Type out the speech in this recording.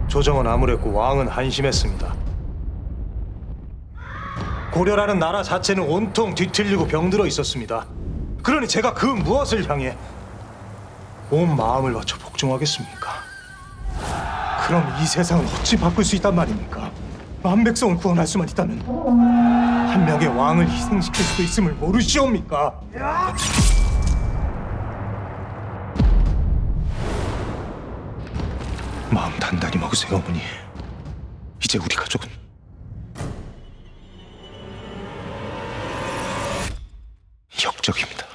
조정은 암울했고 왕은 한심했습니다. 고려라는 나라 자체는 온통 뒤틀리고 병들어 있었습니다. 그러니 제가 그 무엇을 향해 온 마음을 바쳐 복종하겠습니까? 그럼 이 세상을 어찌 바꿀 수 있단 말입니까? 만 백성을 구원할 수만 있다면 한 명의 왕을 희생시킬 수도 있음을 모르시옵니까? 마음 단단히 먹으세요, 어머니. 이제 우리 가족은 역적입니다.